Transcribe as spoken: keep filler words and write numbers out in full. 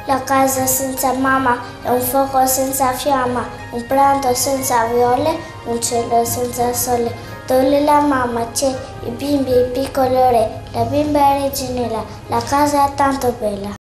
La casa senza mamma è un fuoco senza fiamma, un pranzo senza viole, un cielo senza sole. Dove la mamma c'è, i bimbi piccoli, la bimba è reginella, la casa è tanto bella.